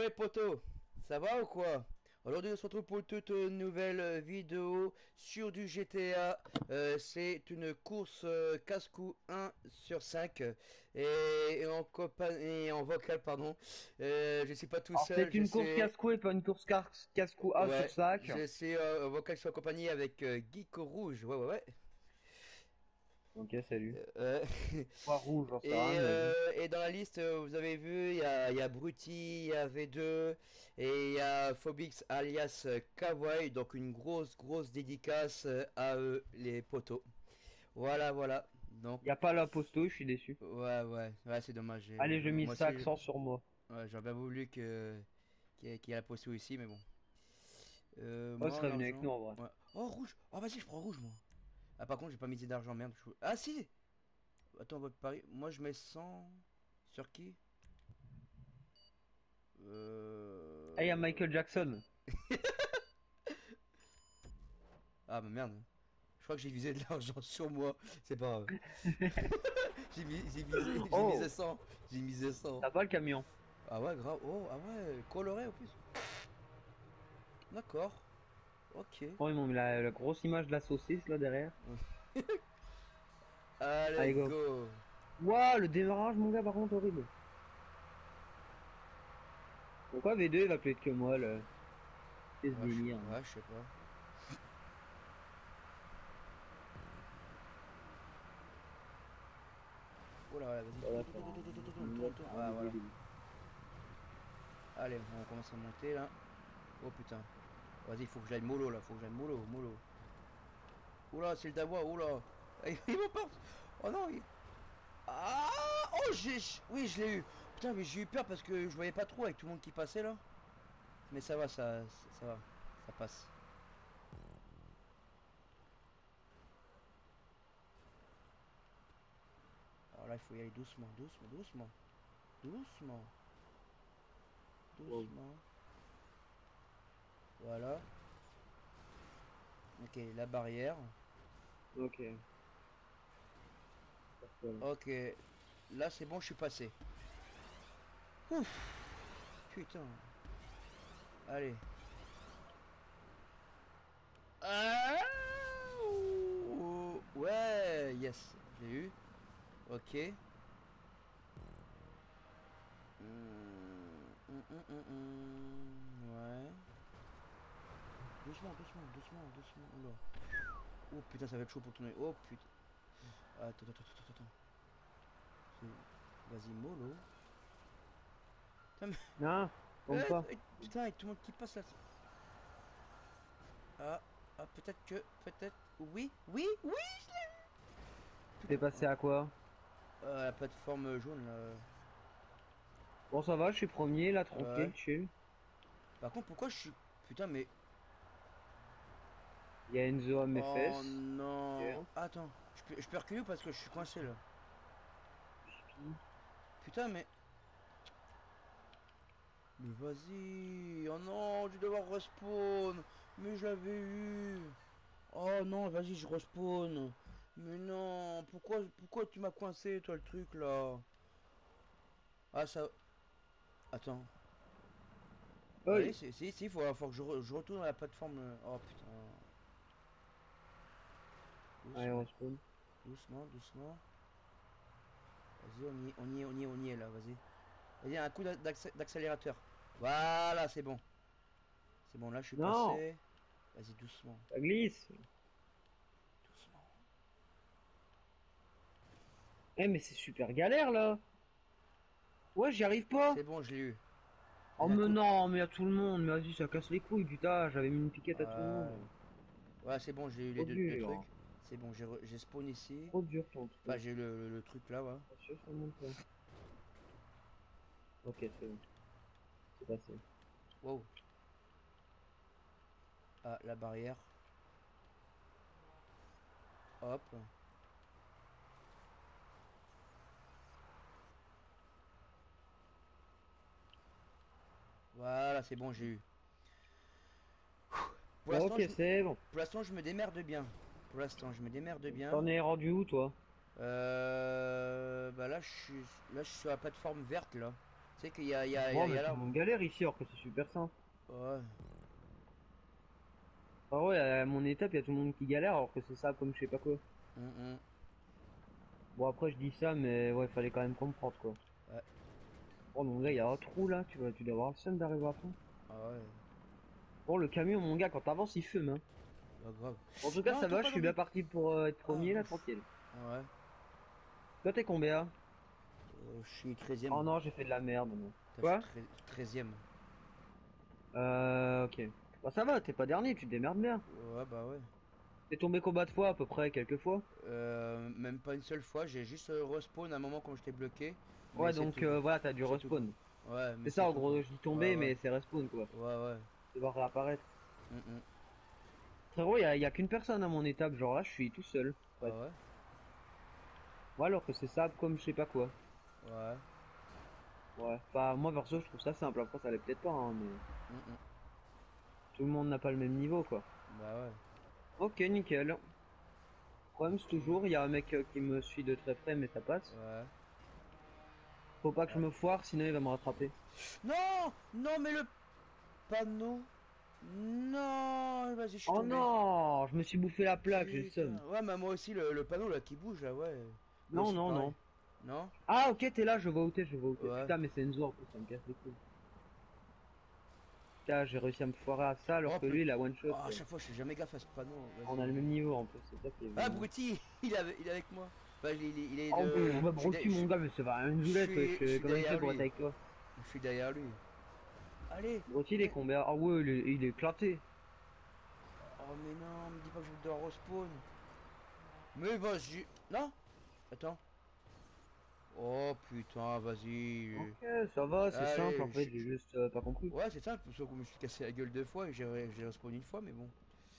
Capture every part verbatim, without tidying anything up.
les potos, ça va ou quoi? Aujourd'hui on se retrouve pour toute nouvelle vidéo sur du G T A. Euh, c'est une course euh, casse-cou un sur cinq et, et en copa- et en vocal pardon. Euh, je suis pas tout Alors seul, c'est je une course suis casse-cou et pas une course car- casse-cou A sur ouais, sac. je suis euh, en vocal, je suis en compagnie avec euh, Geeko Rouge. Ouais ouais ouais. Ok, salut. Euh, Pas rouge, j'en sais Et, rien, vas-y. euh, et dans la liste, euh, vous avez vu, il y a, il y a Brutti, il y a V deux et il y a Phobix alias euh, Kawaii. Donc une grosse, grosse dédicace euh, à eux, les potos. Voilà, voilà. Donc, Y a pas la posto, je suis déçu. ouais, ouais, ouais, c'est dommage. j'ai- Allez, je mise Moi ça aussi, accent sur moi. ouais, j'aurais bien voulu que qu'il y ait qu'il y ait la posto ici, mais bon. Euh, Oh, moi, serait venu avec l'argent. nous en vrai. Ouais. Oh, rouge! Oh, vas-y, je prends rouge, moi. Ah, par contre, j'ai pas misé d'argent, merde. je- Ah, si! Attends, votre pari. Moi, je mets cent. Sur qui? Ah, y a Euh... Michael Jackson. Ah bah merde. Je crois que j'ai visé de l'argent sur moi. C'est pas grave. J'ai mis- j'ai visé, j'ai misé Oh, cent. J'ai misé cent. t'as pas le camion. Ah ouais, grave. Oh, ah ouais, coloré en plus. D'accord. Ok. Oh, ils m'ont mis la, la grosse image de la saucisse là derrière. Allez, Allez, go. go. Waouh, le démarrage, mon gars, par contre, horrible. Pourquoi V deux il va plus être que moi là? C'est ce Ouais, je, délire, hein. ouais, je sais pas. Oh là, là, vas-y. Voilà, Tourne, faire tourne, un, tourne, tourne, tourne, un tourne, mec tourne. à Ah, enlever voilà. les... Allez, on commence à monter là. Oh putain. Vas-y, faut que j'aille mollo là. Faut que j'aille mollo, mollo. Oula, c'est le Dawa. Oula. Il m'emporte. Oh non, il... Ah. Oh, j'ai... Oui, je l'ai eu. Putain, mais j'ai eu peur parce que je voyais pas trop avec tout le monde qui passait là. Mais ça va, ça, ça, ça va. Ça passe. Alors là, il faut y aller doucement, doucement, doucement. Doucement, Wow. doucement. Voilà. Ok, la barrière. Ok. Parfait. Ok. Là, c'est bon, je suis passé. Ouf. Putain. Allez. Ah ouh. Ouais, yes. J'ai eu. Ok. Hum, hum, hum, hum, hum. Ouais. Doucement, doucement, doucement, doucement. Oula. Oh putain, ça va être chaud pour tourner. Oh putain. Attends, attends, attends, attends. Vas-y, mollo. Putain, Non, mais... tombe Euh, pas. euh, putain, avec tout le monde qui passe là. Ah, ah peut-être que... Peut-être... Oui, oui, oui, je l'ai eu. T'es Putain. passé Oh. à quoi? Euh, la plateforme jaune, là. Bon, ça va, je suis premier, là, Ouais. tranquille, chill. Par contre, pourquoi je suis... Putain, mais... Il y a Enzo à mes Oh fesses. non. Ok. Attends. Je peux, je peux reculer parce que je suis coincé, là. Chipi. Putain, mais... Mais vas-y. Oh non, je vais devoir respawn. Mais j'avais eu. Oh non, vas-y, je respawn. Mais non, pourquoi, pourquoi tu m'as coincé, toi, le truc, là? Ah, ça... Attends. Allez, Oi! si, si, si, faut, faut que je, re- je retourne à la plateforme. euh, Oh, putain. Allez, Doucement, on spawn. doucement, doucement. Vas-y, on y est, on y est, on y est, on y est, là, vas-y. Vas-y, un coup d'accé- d'accélérateur. Voilà, c'est bon. C'est bon, là, je suis Non! passé. Vas-y, doucement, Ça glisse! doucement. Eh, mais c'est super galère, là! Ouais, j'y arrive pas! C'est bon, je l'ai eu. Oh, Vas-y, un mais coup. non, mais à tout le monde, mais vas-y, ça casse les couilles, putain, j'avais mis une piquette à tout le Euh... monde. Ouais, c'est bon, j'ai eu les Trop deux, deux dur. trucs. C'est bon, j'ai re- j'ai spawn ici. Trop dur ton Enfin, truc. j'ai eu le, le, le truc là, ouais. Pas sûr, ça monte pas. Ok, c'est bon, c'est passé. Wow. Ah, la barrière. Hop. Voilà, c'est bon, j'ai eu. Pour l'instant, Ok, je, c'est bon. pour l'instant, je me démerde bien. Pour l'instant, je me démerde bien. T'en es rendu où, toi? Euh, bah là, je suis, là, je suis sur la plateforme verte là. Tu sais qu'il y a, il y a, il y Bon, a, il y mais a tout là. le monde galère ici alors que c'est super simple. Ouais. Ah ouais, à mon étape, il y a tout le monde qui galère alors que c'est ça comme je sais pas quoi. Hum, hum. Bon, après, je dis ça, mais ouais, fallait quand même comprendre quoi. Ouais. Oh mon gars, il y a un trou là, tu vas, tu dois avoir le seum d'arriver à fond. Ah ouais. Bon, le camion, mon gars, quand t'avances, il fume, hein. Bah grave. En tout cas, Non, ça tombe va, je pas suis dans bien mes... parti pour euh, être Ah, premier là, ouf. tranquille. Ouais. Toi, t'es combien? Euh, je suis treizième. Oh non, j'ai fait de la merde, moi. Putain, je Quoi? suis treizième. Euh, ok. Bah ça va, t'es pas dernier, tu te démerdes bien. Ouais, bah ouais. T'es tombé combien de fois à peu près, quelques fois? Euh, même pas une seule fois, j'ai juste euh, respawn à un moment quand j'étais bloqué. Mais Ouais, c'est donc tout. euh, voilà, t'as dû C'est tout quoi. respawn. Ouais, mais C'est c'est ça, en tout quoi. gros, je dis Ouais, tomber, ouais. mais c'est respawn quoi. Ouais, ouais. Tu vas réapparaître. Hum, hum. Frérot, y a, y a qu'une personne à mon étape, genre là, je suis tout seul. Ah Ouais. ouais? Ouais, alors que c'est ça comme je sais pas quoi. Ouais. Ouais. Enfin, moi perso, je trouve ça simple. Après, ça l'est peut-être pas, hein, mais Hum, hum. tout le monde n'a pas le même niveau quoi. Bah ouais. Ok, nickel. Le problème, c'est toujours, il y a un mec euh, qui me suit de très près, mais ça passe. Ouais. Faut pas que je Ah. me foire, sinon il va me rattraper. Non! Non, mais le panneau. Non! Vas-y, je suis Oh tombé. non, je me suis bouffé la plaque, j'ai le seum. Putain. Ouais, mais moi aussi, le, le panneau là qui bouge là, ouais. Moi Non, aussi, non, pareil. non. Non? Ah, ok, t'es là, je vois où t'es, je vois où t'es. Ouais. Putain, mais c'est Enzo en plus, ça me casse les couilles. Putain, j'ai réussi à me foirer à ça alors Oh, que putain. lui, il a one shot. Ah, à Quoi. chaque fois, je fais jamais gaffe à ce panneau. On a Vas-y. le même niveau en plus, c'est ça qui est Ah, vraiment. Brutti, il est avec, il est avec moi. Enfin, il, il, il est Oh, de. bon, bah, Je suis, Brocky, de- je, mon gars, mais ça va une je zoulette, suis, je wesh. suis Comment il fait derrière pour être lui. avec toi? Je suis derrière lui. Allez. Brocky, il est Mais... combien? Ah ouais, il est, il est éclaté. Oh, mais non, me dis pas que je dois respawn. Mais vas-y. Non? Attends. Oh putain, vas-y. Ok, ça va, c'est simple en Allez, fait, je- j'ai je- juste euh, pas compris. ouais, c'est ça, parce que je me suis cassé la gueule deux fois et j'ai j'ai respawn une fois, mais bon.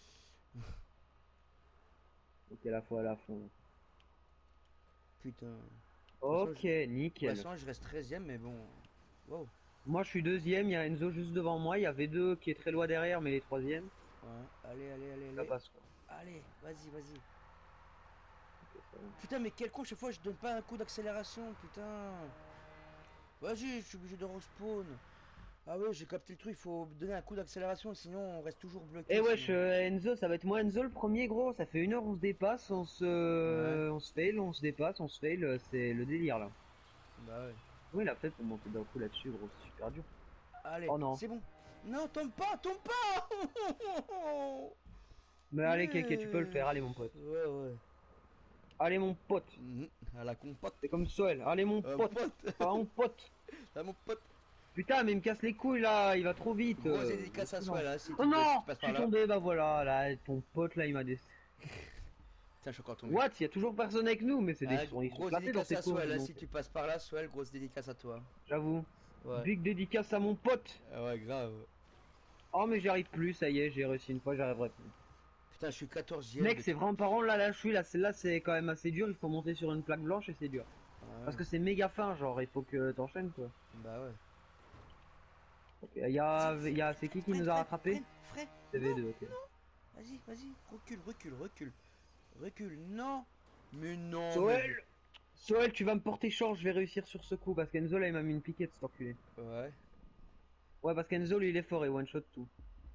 Ok, la fois à la fin. Putain. De toute façon, Ok, je, de toute nickel. façon, je reste treizième, mais bon. Wow. Moi, je suis deuxième, il y a Enzo juste devant moi, il y a V deux qui est très loin derrière, mais les troisième. Ouais, allez, allez, allez, Ça allez. passe quoi. Allez, vas-y, vas-y. Ok, ça va. Putain, mais quel con, chaque fois je donne pas un coup d'accélération, putain. Vas-y, je suis obligé de respawn. Ah ouais, j'ai capté le truc, il faut donner un coup d'accélération, sinon on reste toujours Eh bloqué, wesh, sinon. euh, Enzo, ça va être moi Enzo le premier gros, ça fait une heure on se dépasse, on Ouais, se... on se fail, on se dépasse, on se fail, euh, c'est le délire là. bah ouais. Comment il a fait pour monter d'un coup là-dessus gros, c'est super dur. Allez, Oh non. c'est bon. Non, tombe pas, tombe pas. Mais allez Kéké, tu peux le Yes. faire, allez mon pote. Ouais, ouais. Allez mon pote, Mhm, à la compote. c'est comme Soel, allez mon Euh, pote, pote. ah mon pote. Ah, mon pote. Putain mais il me casse les couilles là, il va trop vite. Grosse euh, dédicace à non. soi là, si Oh tu, peux- si non, tu passes je par suis là. tombé, bah voilà, là, ton pote là il m'a des... Tiens, je suis encore tombé. What? Il y a toujours personne avec nous, mais c'est des Ah, ils sont ils sont grosse éclatés dans dédicace ces à courses, soi là, donc si tu passes par là, Swell, grosse dédicace à toi. j'avoue. Ouais. Big dédicace à mon pote. Ah ouais, grave. Oh mais j'y arrive plus, ça y est, j'ai réussi une fois, j'arriverai plus. Putain, je suis quatorzième Mec, de c'est tout. vraiment par contre là, là je suis là, celle-là c'est quand même assez dur, il faut monter sur une plaque blanche et c'est dur. Ouais, Parce que c'est méga fin, genre il faut que t'enchaînes quoi. bah ouais. Ok, il y a, Vas-y, il y a c'est qui qui freine, nous a freine, rattrapé? freine, freine. C'est Non, V deux, ok. vas-y, vas-y. Recule, recule, recule. Recule, non. Mais non, mais... Soel, Soel, tu vas me porter chance, je vais réussir sur ce coup parce qu'Enzo là il m'a mis une piquette cet enculé. Ouais. Ouais, parce qu'Enzo lui il est fort et one shot tout.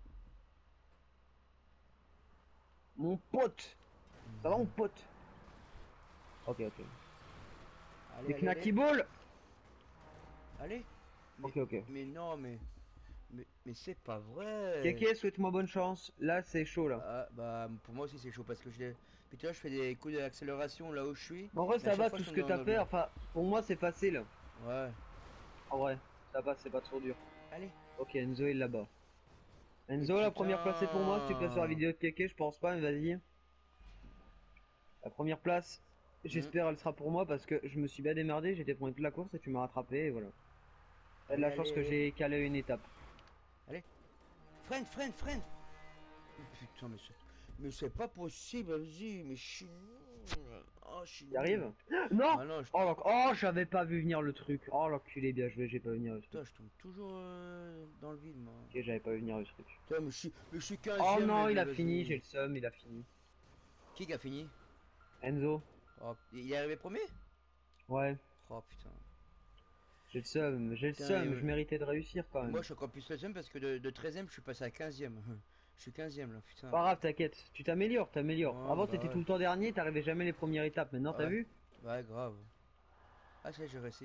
Mon pote, ça va mon pote? Ok, ok. Allez, Des allez, knacky allez. ball. Allez. Mais, Ok, ok. mais non, mais... Mais, mais c'est pas vrai. Kéké, souhaite-moi bonne chance. Là, c'est chaud là. Ah, bah, pour moi aussi c'est chaud parce que je l'ai... Putain, je fais des coups d'accélération là où je suis. En vrai, Mais à ça chaque va fois, tout je ce tombe que dans, t'as dans fait. le... Enfin, pour moi, c'est facile. Ouais. En vrai, ça va, c'est pas trop dur. Allez. Ok, Enzo est là-bas. Mais Enzo, la première place est pour moi. Si tu passes sur la putain. vidéo de Kéké, je pense pas, mais vas-y. La première place, Hmm. j'espère elle sera pour moi parce que je me suis bien démerdé. J'étais pour toute la course et tu m'as rattrapé et voilà. T'as de Allez, la chance allez, que allez. j'ai calé une étape. Allez. Freine, freine, freine. Oh, putain, mais c'est... Mais c'est pas possible, vas-y, mais je suis nul. Oh, je suis Tu arrives? nul. Non! Ah non, je... Oh, l'enc- oh, j'avais pas vu venir le truc. Oh, l'enculé, bien joué, j'ai pas vu venir le truc. Putain, je tombe toujours euh, dans le vide, moi. Ok, j'avais pas vu venir le truc. Putain, mais je suis, mais je suis Oh quinzième, non, mais, il mais a fini, j'ai vas-y. le seum, il a fini. Qui qui a fini? Enzo? Oh, il est arrivé premier? Ouais. Oh, putain. J'ai le seum, j'ai le Putain, seum, euh, je méritais de réussir quand même. moi je suis encore plus le seum parce que de, de treizième je suis passé à quinzième. Je suis quinzième là, putain. Pas grave, t'inquiète, tu t'améliores, t'améliores. Ouais, Avant bah t'étais ouais. tout le temps dernier, t'arrivais jamais les premières étapes, maintenant t'as Ouais, vu? ouais, grave. Ah, ça j'ai réussi.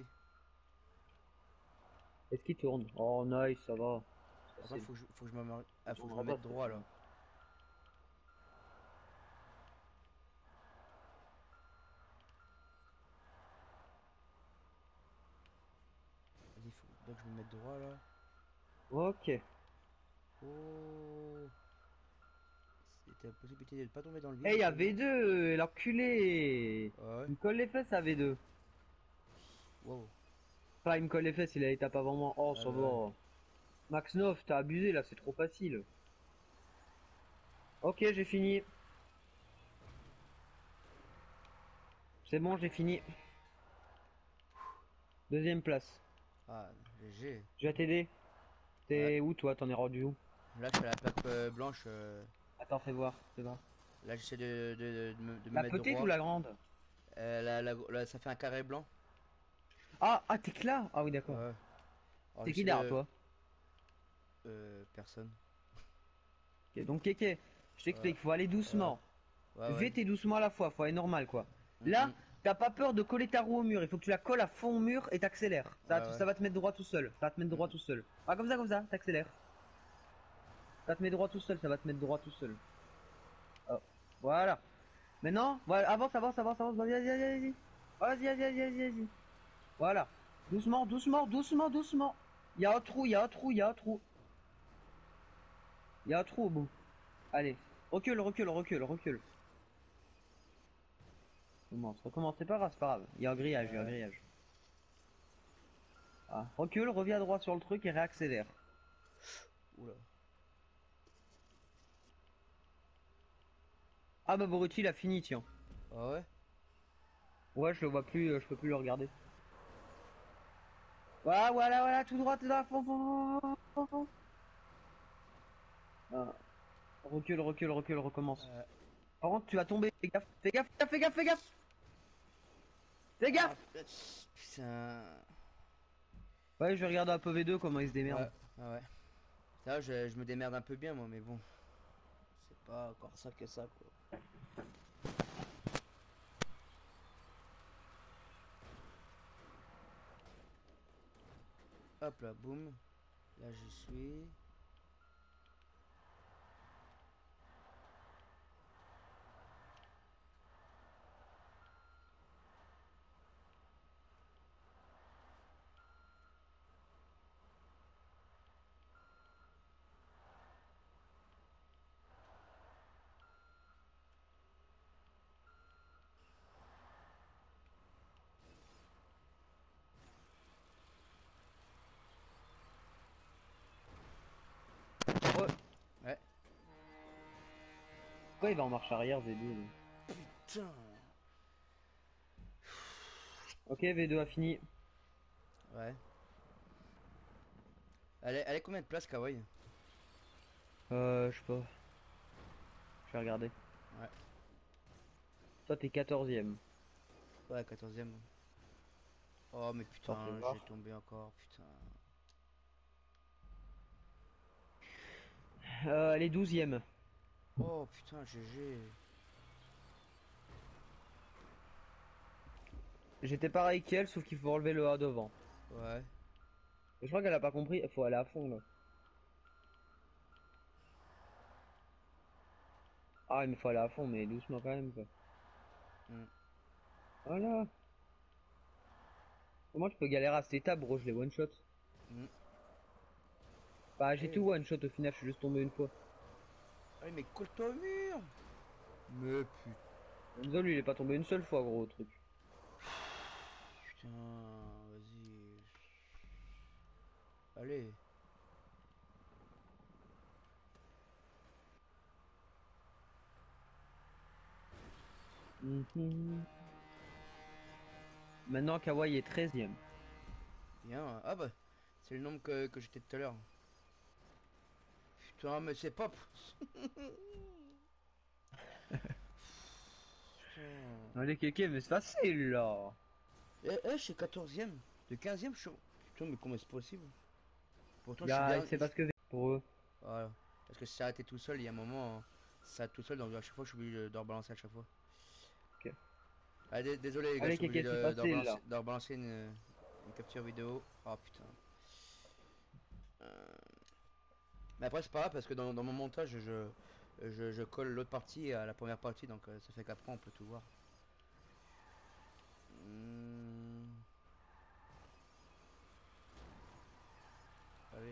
Est-ce qu'il tourne? Oh nice, ça va. C'est Par contre, facile. faut que je, faut que je me, mar- Il ah, faut que je me tournera pas mette ce droit truc. là. Vas-y, faut bien que je me mette droit là. Ok. Eh, Oh, c'était la possibilité de ne pas tomber dans le vide hey, au y'a cas où. V deux, l'enculé! Ouais, ouais. Il me colle les fesses à V deux. Wow. Enfin, il me colle les fesses, il a l'étape avant moi. Oh, Ah ça bah ouais. va. Max neuf, t'as abusé là, c'est trop facile. Ok, j'ai fini. C'est bon, j'ai fini. Deuxième place. Ah, G G. Je vais t'aider. Ouais. T'es où toi? T'en es rendu où? Là, je suis à la plaque euh, blanche. euh, Attends, fais voir, fais voir. Là, j'essaie de, de, de me, de me La mettre petite ou droit. la grande? Euh, là, là, là, ça fait un carré blanc. Ah, ah, t'es que là? Ah oui, d'accord. Ouais. Alors, C'est qui j'essaie derrière de. toi? Euh, personne. Ok, donc Kéké, je Ouais, t'explique, faut aller ouais, doucement. ouais, ouais. Vite et doucement à la fois, faut aller normal quoi. Mm, Là, mm. t'as pas peur de coller ta roue au mur, il faut que tu la colles à fond au mur et t'accélères. Ouais, Ça, va te- ouais. ça va te mettre droit tout seul. Ça va te mettre Mm, droit mm. tout seul. Ah, comme ça, comme ça, t'accélères. Ça te met droit tout seul, ça va te mettre droit tout seul. Oh, voilà. Maintenant, voilà, avance, avance, avance, avance, vas-y, vas-y, vas-y, vas-y. Vas-y, vas-y, vas-y, vas-y, vas-y. Voilà. Doucement, doucement, doucement, doucement. Il y a un trou, il y a un trou, il y a un trou. Il y a un trou au bout. Allez. Recule, recule, recule, recule. Recommence, recommence, c'est pas grave, c'est pas grave. Il y a un grillage, il y a un Ouais. grillage. Ah. Recule, reviens droit sur le truc et réaccélère. Oula. Ah bah Borucci il a fini, tiens. Ah ouais? Ouais, je le vois plus, euh, je peux plus le regarder. Voilà, voilà, voilà, tout droit, tout droit, fond, fond, fond, fond, fond. Ah. Recule, recule, recule, recommence. Euh, Par contre, tu vas tomber, fais gaffe, fais gaffe, fais gaffe, fais gaffe, fais Ah, gaffe. putain. Ouais, je vais regarder un peu V deux comment il se démerde. Ouais, ouais, ouais. Ça, je, je me démerde un peu bien, moi, mais bon. C'est pas encore ça que ça, quoi. Hop là, boum. Là, j'y suis. Ouais. Ouais. Pourquoi il va en marche arrière V deux lui? Putain. Ok, V deux a fini. Ouais. Elle est, elle est combien de places, Kawaii? Euh, je sais pas. Je vais regarder. Ouais. Toi, t'es quatorzième. Ouais, quatorzième. Oh, mais Attends, fais putain, voir. j'ai tombé encore, putain. Euh, elle est douzième. Oh, putain, G G. J'étais pareil qu'elle, sauf qu'il faut enlever le A devant. Ouais. Et je crois qu'elle a pas compris, il faut aller à fond là. Ah, il me faut aller à fond, mais doucement quand même quoi. Mm. Voilà. Comment tu peux galérer à cette étape, bro? Je l'ai one shot. Mm. Bah, j'ai Eh, tout one shot au final, je suis juste tombé une fois. ah, mais colle-toi au mur. Mais putain. Enzo, lui, il est pas tombé une seule fois, gros, au truc. Putain, vas-y. Allez. Mhm. Maintenant, Kawaii est treizième. Bien. Ah bah, c'est le nombre que, que j'étais tout à l'heure. Putain, mais c'est pop. Putain. Allez, Kéké, mais c'est facile là. Eh, eh, je suis quatorzième. De quinzième, je suis... Putain, mais comment c'est possible? Pourtant, Il y je suis a- bien. C'est parce que pour eux. Voilà. Parce que si ça a été tout seul, il y a un moment, ça s'arrête tout seul, donc à chaque fois, je suis obligé de de rebalancer à chaque fois. Ok. Ah, dé- désolé les gars, je Allez, suis obligé Kéké, c'est de, de facile là. rebalancer, de rebalancer une, une capture vidéo. Oh putain. Euh, Mais après, c'est pas grave parce que dans, dans mon montage, je, je, je colle l'autre partie à la première partie, donc euh, ça fait qu'après, on peut tout voir. Hmm. Allez.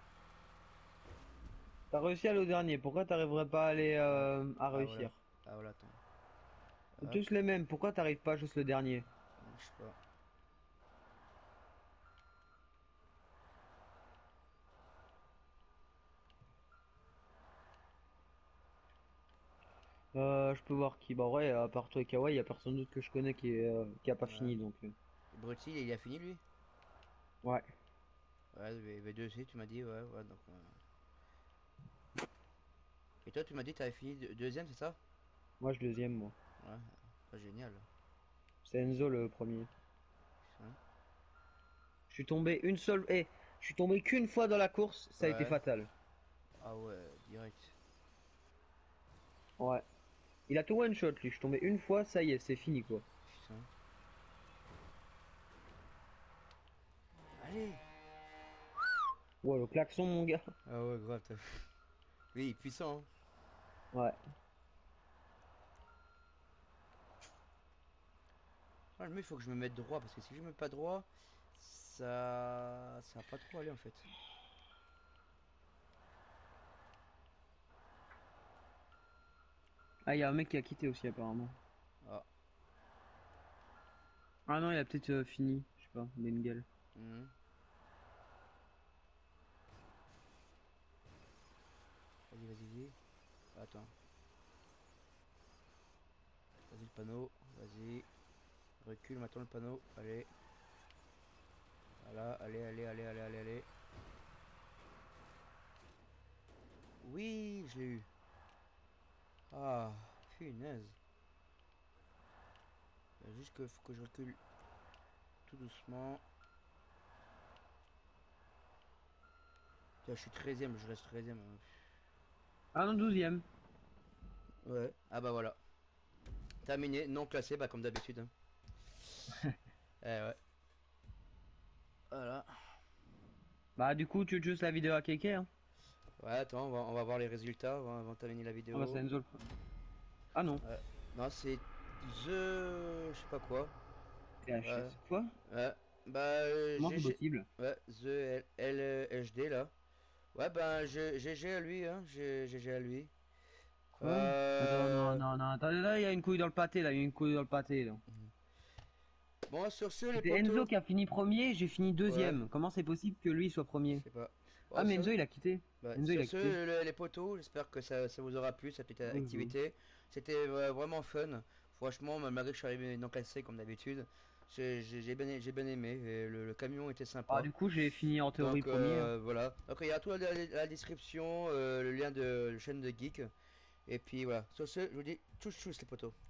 T'as réussi à aller au dernier, pourquoi t'arriverais pas à aller Ah, euh, à ah, voilà. réussir? Ah voilà, attends. C'est Hop, tous les mêmes, pourquoi t'arrives pas juste le dernier? je sais pas. Euh, je peux voir qui. Bah ouais, à part toi et Kawaii, y a personne d'autre que je connais qui, est, euh, qui a pas Ouais. fini donc. euh, Brutti, il a fini lui? Ouais. Ouais, V deux aussi, tu m'as dit, ouais, ouais, donc. euh. Et toi, tu m'as dit que t'avais fini deux- deuxième, c'est ça? Moi je deuxième moi. Ouais, pas génial. C'est Enzo le premier. Putain. Je suis tombé une seule. Eh, je suis tombé qu'une fois dans la course, ça a été Ouais, fatal. ah ouais, direct. Ouais. Il a tout one shot lui, je suis tombé une fois, ça y est, c'est fini quoi. Putain. Allez! Ouais, le klaxon mon gars. Ah ouais, grave, t'as- Oui, puissant, hein. Ouais. Ah, le mieux, il faut que je me mette droit, parce que si je me mets pas droit, ça... ça va pas trop aller en fait. Ah, il y a un mec qui a quitté aussi apparemment. Ah, Ah non, il a peut-être euh, fini, je sais pas, Bengal. mhm. Vas-y, vas-y, vas-y. Attends, vas-y le panneau, vas-y. Recule maintenant le panneau, allez. Voilà, allez, allez, allez, allez, allez, allez. Oui, je l'ai eu. Ah, punaise. Il y a juste que faut que je recule tout doucement. Tiens, je suis treizième, je reste treizième. Ah non, douzième. Ouais, ah bah voilà. Terminé, non classé, bah comme d'habitude, hein. Eh ouais. Voilà. Bah du coup, tu veux juste la vidéo à Keke hein? Ouais, attends, on va, on va voir les résultats avant, avant de terminer la Ah bah c'est vidéo. Enzo le premier. Ah non, Ouais. Non, c'est The... je sais pas quoi. T H S. Ouais. Quoi? Ouais. Bah, euh, Comment c'est G G... possible? Ouais, The L L H D là. Ouais, ben, je- G G à lui, hein. G G à lui. Quoi? Attends, non, Euh... non, non, attends, là, il y a une couille dans le pâté, là, il y a une couille dans le pâté, là. Bon, sur ce, les C'était Enzo potos. qui a fini premier, j'ai fini Ouais, deuxième. Comment c'est possible que lui soit je premier? sais pas. Ah, Bon, mais sur... Enzo, il a quitté. ouais, Enzo, il sur a ce, quitté. le- les potos, j'espère que ça, ça vous aura plu, cette petite Bonjour. activité. C'était euh, vraiment fun. Franchement, malgré que je suis arrivé non classé comme d'habitude, j'ai j'ai- j'ai bien, j'ai bien aimé. Et le, le camion était Ah, sympa. du coup, j'ai fini en théorie Donc premier, hein. euh, voilà. Donc il y a tout dans la, la description, euh, le lien de la chaîne de Geek. Et puis voilà. Sur ce, je vous dis tchuss tchuss les potos.